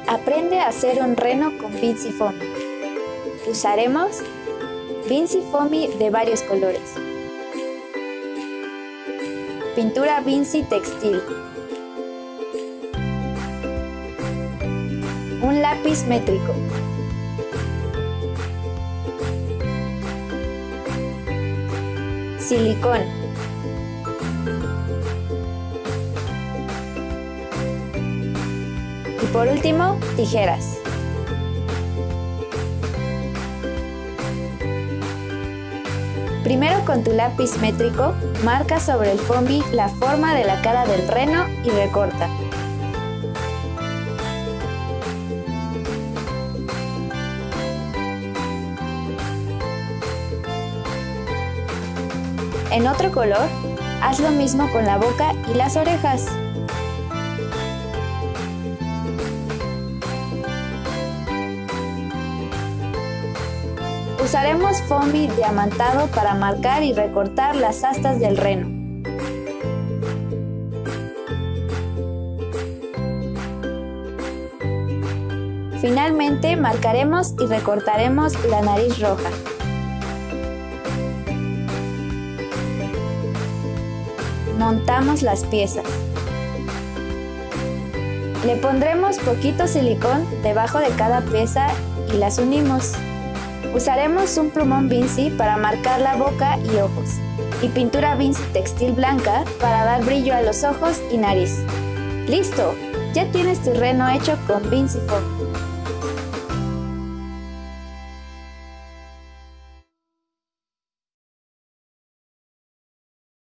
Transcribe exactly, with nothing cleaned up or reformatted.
Aprende a hacer un reno con Vinci Foamy. Usaremos Vinci Foamy de varios colores, pintura Vinci textil, un lápiz métrico, silicón, y por último, tijeras. Primero, con tu lápiz métrico, marca sobre el foamy la forma de la cara del reno y recorta. En otro color, haz lo mismo con la boca y las orejas. Usaremos foamy diamantado para marcar y recortar las astas del reno. Finalmente, marcaremos y recortaremos la nariz roja. Montamos las piezas. Le pondremos poquito silicón debajo de cada pieza y las unimos. Usaremos un plumón Vinci para marcar la boca y ojos, y pintura Vinci textil blanca para dar brillo a los ojos y nariz. ¡Listo! Ya tienes tu reno hecho con Vinci Foamy.